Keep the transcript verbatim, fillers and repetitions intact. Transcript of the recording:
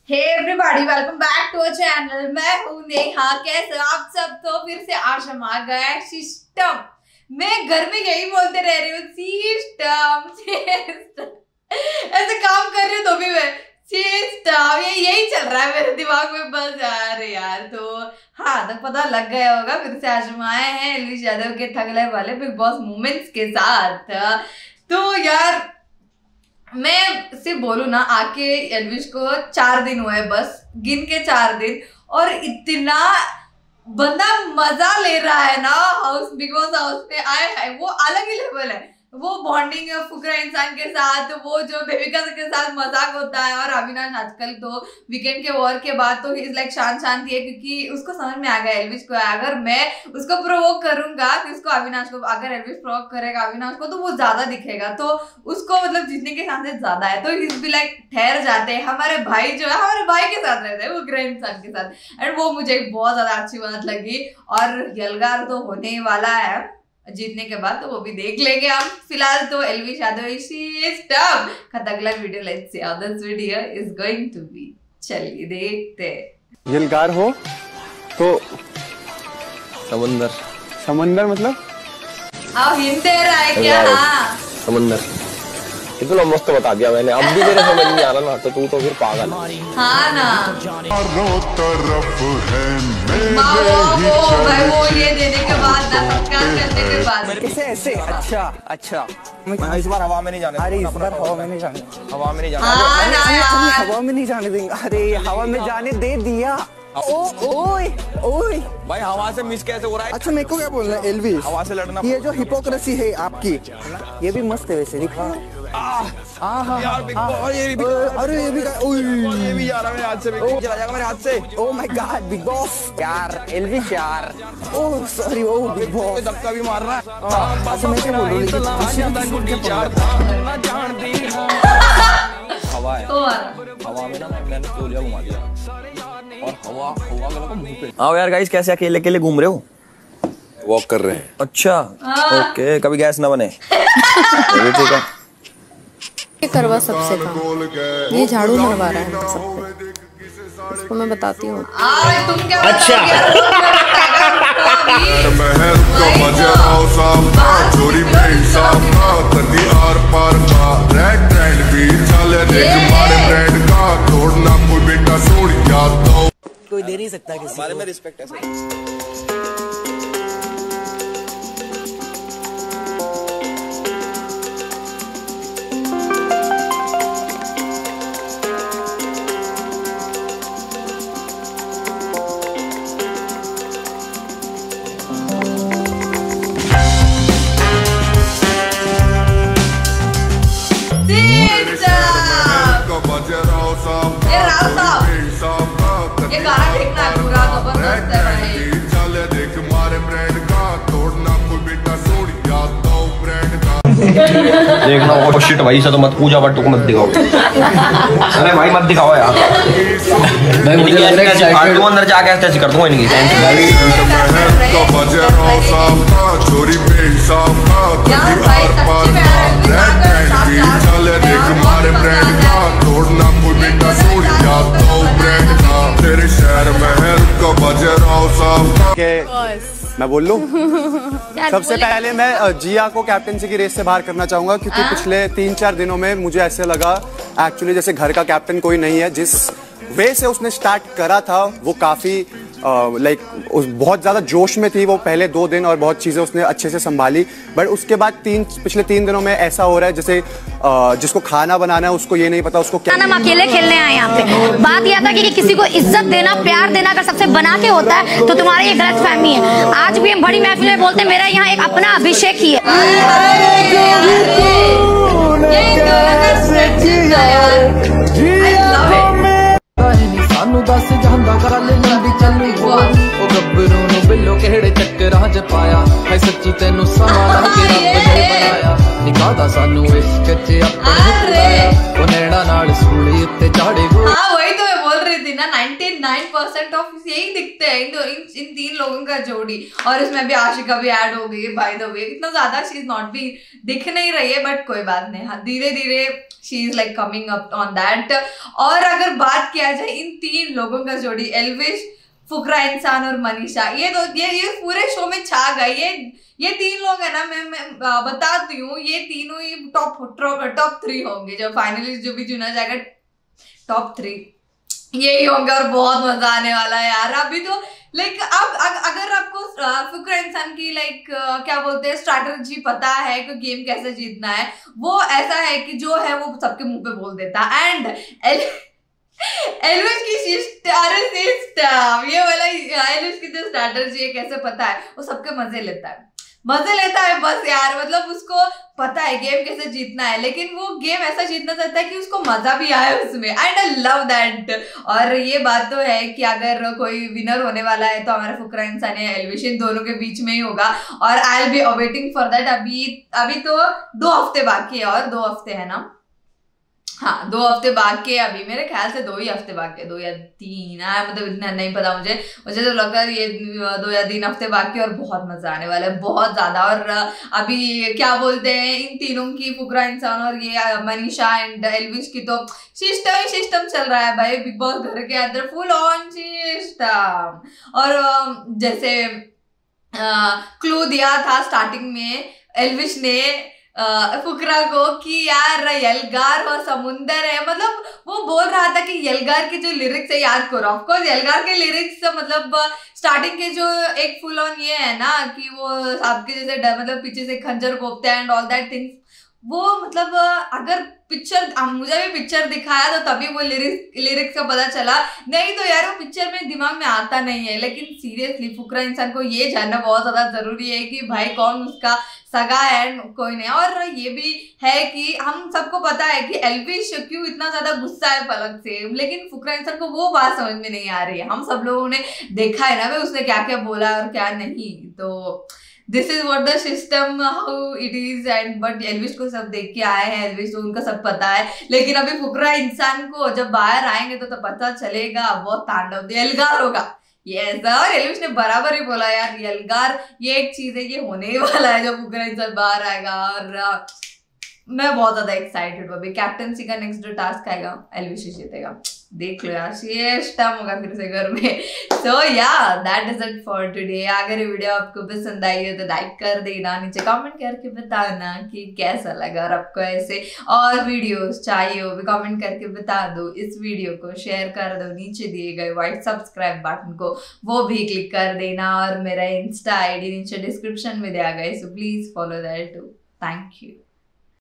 Hey everybody, welcome back to our channel. मैं हूं नेहा। कैसे आप सब? तो फिर से आशम आ गया है सिस्टम। मैं घर में यही बोलते रह रही हूँ, सिस्टम सिस्टम, ऐसे काम कर रही हूँ तो भी मैं सिस्टम, ये यही चल रहा है मेरे दिमाग में बस यार यार। तो हाँ, तो पता लग गया होगा, फिर से आशम आए हैं एलविश यादव के ठगले वाले बिग बॉस मोमेंट्स के साथ। तो यार मैं सिर्फ बोलूँ ना, आके एलविश को चार दिन हुए, बस गिन के चार दिन, और इतना बंदा मजा ले रहा है ना हाउस बिग बॉस हाउस पे। आए है वो अलग ही लेवल है, वो बॉन्डिंग है फुकरा इंसान के साथ, वो जो बेबिका के साथ मजाक होता है। और अविनाश आजकल तो वीकेंड के वॉर के बाद तो इज लाइक शांत शांति है, क्योंकि उसको समझ में आ गया एलविश को, अगर मैं उसको प्रोवोक करूंगा कि उसको अविनाश को, अगर एलविश प्रोवोक करेगा अविनाश को तो वो ज्यादा दिखेगा, तो उसको मतलब जीतने के चांसेस ज्यादा है। तो इस भी लाइक ठहर जाते हैं, हमारे भाई जो है हमारे भाई के साथ रहते हैं, वो ग्रैंड इंसान के साथ। एंड वो मुझे बहुत ज्यादा अच्छी बात लगी। और यलगार तो होने ही वाला है जीतने के बाद, तो वो भी देख लेंगे हम। फिलहाल तो एलविश यादव सिस्टम का अगला video, let's see how this video is going to be. चलिए देखते हैं। यलगार हो तो समंदर। समंदर मतलब आओ हिंट दे रहा है क्या? हाँ समंदर। इतना मस्त बता दिया मैंने, अब भी मेरे समझ नहीं आ रहा ना, तो तू तो फिर पागल। हाँ ना, तरफ है वो भाई वो ये देने के बाद ना, सत्कार करने के बाद कैसे ऐसे? अच्छा अच्छा, इस बार हवा में नहीं जाने। अरे इस बार हवा में नहीं जाने, हवा में नहीं जाने। हाँ ना यार, हवा में नहीं जाने देंगे। अरे हवा में जाने दे दिया। ओ ओए ओए भाई, हवा से मिस कैसे हो रहा है? अच्छा मेरे को क्या बोलना है एलविश, हवा से लड़ना। ये जो हिपोक्रेसी है आपकी, ये भी मस्त है वैसे, दिखा। यार बिग बॉस, ये भी, अरे ये भी, ये भी यार मेरे हाथ से चला जाएगा मेरे हाथ से। Oh my god Bigg Boss यार, एलविश यार, oh sorry, oh Bigg Boss धक्का भी मार रहा है। अच्छा मैं क्या बोल रहा हूँ, हवा है, तो हवा में ना मैंने तौलिया घुमा दिया और हवा हवा का लगा मुंह पे। आओ यार गाइस, कैसे अकेले अकेले घूम रहे हो? वॉक कर रहे हैं। अच्छा ओके, कभी गैस ना बने। ये ठीक है, ये करवा सबसे काम, ये झाड़ू मरवा रहा है सबको, इसको मैं बताती हूँ। तुम क्या अच्छा चोरी में आर पार का रेड ट्रेंड भी चले, देख हमारे ब्रांड का तोड़ना कोई बेटा छोड़ याद दो, कोई दे नहीं सकता किसी बारे में रिस्पेक्ट है। ये गाना देखना है पूरा, जबरदस्त है भाई। चले देख हमारे ब्रांड का तोड़ना कोई बेटा छोड़ याद दो ब्रांड का। देखना ओ शिट भाई, ऐसा तो मत पूजा बट को मत दिखाओ। अरे भाई मत दिखाओ यार, मैं मुझे लग रहा है फालतू अंदर जाके ऐसे कर दूंगा इनकी टेंशन भाई। का बजे रहो साहब का चोरी पे हिसाब का यार भाई सच्ची में रेड ट्रेंड भी चले देख हमारे ब्रांड का तोड़ना कोई बेटा छोड़ याद दो ब्रांड का। तेरे शहर में है का बजे रहो साहब के मैं बोल लूं? सबसे पहले मैं जिया को कैप्टनसी की रेस से बाहर करना चाहूंगा, क्योंकि पिछले तीन चार दिनों में मुझे ऐसे लगा एक्चुअली जैसे घर का कैप्टन कोई नहीं है। जिस वे से उसने स्टार्ट करा था वो काफी लाइक बहुत ज्यादा जोश में थी वो पहले दो दिन, और बहुत चीजें उसने अच्छे से संभाली। बट उसके बाद तीन पिछले तीन दिनों में ऐसा हो रहा है जैसे आ, जिसको खाना बनाना है उसको ये नहीं पता उसको क्या। हम अकेले खेलने आए यहाँ पे। बात यह था कि किसी को इज्जत देना, प्यार देना अगर सबसे बना के होता है तो तुम्हारी ये गलत फहमी है। आज भी हम बड़ी महफिल में बोलते हैं, मेरा यहाँ एक अपना अभिषेक ही है। सानू दस जांदा गल लंबी चली ओ गब्बरू नु बिल्लो केड़े चक्करां च पाया है, सच्ची तेनू सवाल के रब ने बनाया, निकादा सानू इश्क च अपने ओ नैना नाल सूली उत्ते झाड़े। हाँ वही तो मैं बोल रही थी ना, नाइनटीन नाइन परसेंट ऑफ यही दिखते हैं इन, इन इन तीन लोगों का जोड़ी। और इसमें भी आशिका भी ऐड हो गई बाय द वे, इतना ज्यादा शी इज नॉट भी दिख नहीं रही है, बट कोई बात नहीं, हाँ धीरे धीरे she is like coming up on that. और अगर बात किया जाए इन तीन लोगों का जोड़ी, एल्विश, फुकरा इंसान और मनीषा, ये दो ये ये पूरे शो में छा गए। ये ये तीन लोग है ना, मैं मैं बताती हूँ, ये तीनों ही टॉप टॉप थ्री होंगे जो फाइनलिस्ट जो भी चुना जाएगा, टॉप थ्री यही होंगे। और बहुत मजा आने वाला है यार। अभी तो लाइक अब अगर आपको फुकरा इंसान की लाइक क्या बोलते हैं स्ट्रैटेजी पता है कि गेम कैसे जीतना है, वो ऐसा है कि जो है वो सबके मुंह पे बोल देता है। एंड एल्विश की सिस्टर सिस्टर ये वाला एल्विश की जो स्ट्रैटेजी है कैसे पता है, वो सबके मजे लेता है, मजे लेता है बस यार। मतलब उसको पता है गेम कैसे जीतना है, लेकिन वो गेम ऐसा जीतना चाहता है कि उसको मजा भी आए उसमें। And I love that. और ये बात तो है कि अगर कोई विनर होने वाला है तो हमारा फुकरा इंसान या एल्विश, इन दोनों के बीच में ही होगा। और I will be awaiting for that. अभी अभी तो दो हफ्ते बाकी है, और दो हफ्ते है ना, हाँ दो हफ्ते बाकी है अभी, मेरे ख्याल से दो ही हफ्ते बाकी है, दो या तीन है, मतलब इतना नहीं पता मुझे मुझे तो लगता है ये दो या तीन हफ्ते बाकी है। और बहुत मजा आने वाला है, बहुत ज्यादा। और अभी क्या बोलते हैं इन तीनों की, फुकरा इंसान और ये मनीषा एंड एल्विश की, तो सिस्टम ही सिस्टम चल रहा है भाई बिग बॉस घर के अंदर, फुल ऑन सिस्टम। और जैसे क्लू दिया था स्टार्टिंग में एल्विश ने फुकरा को कि यार यलगार और समुंदर है, मतलब वो बोल रहा था कि यलगार के जो लिरिक्स है याद करो। ऑफ कोर्स यलगार के लिरिक्स मतलब स्टार्टिंग के जो एक फुल ऑन ये है ना कि वो आपके जैसे मतलब पीछे से खंजर घोपते हैं एंड ऑल दैट थिंग्स, वो मतलब अगर पिक्चर मुझे भी पिक्चर दिखाया तो तभी वो लिरिक्स लिरिक्स का पता चला, नहीं तो यार वो पिक्चर में दिमाग में आता नहीं है। लेकिन सीरियसली फुकरा इंसान को ये जानना बहुत ज्यादा जरूरी है कि भाई कौन उसका सगा है, कोई नहीं। और ये भी है कि हम सबको पता है कि एल्विश क्यों इतना ज्यादा गुस्सा है फलक से, लेकिन फुकरा इंसान को वो बात समझ में नहीं आ रही है। हम सब लोगों ने देखा है ना भाई उसने क्या क्या बोला और क्या नहीं, तो this is what the system how it is. And but Elvish को सब देख के आए हैं, एल्विश तो उनका सब पता है, लेकिन अभी फुकरा इंसान को जब बाहर आएंगे तो, तो पता चलेगा बहुत तांडव यलगार होगा। यस, और एल्विश ने बराबर ही बोला यार, यलगार ये एक चीज है, ये होने ही वाला है जब फुकरा इंसान बाहर आएगा। और uh, मैं बहुत ज्यादा एक्साइटेड हूँ। अभी कैप्टनसी का नेक्स्ट जो टास्क आएगा एल्विश ही जीतेगा, देख लो यार, सिस्टम होगा फिर से घर में। सो या that is it for today. अगर ये वीडियो आपको पसंद आई है तो लाइक कर देना, नीचे कमेंट करके बताना कि कैसा लगा, और आपको ऐसे और वीडियोस चाहिए हो भी कमेंट करके बता दो। इस वीडियो को शेयर कर दो, नीचे दिए गए व्हाइट सब्सक्राइब बटन को वो भी क्लिक कर देना, और मेरा इंस्टा आई डी नीचे डिस्क्रिप्शन में दिया गया है, so please follow that too. Thank you.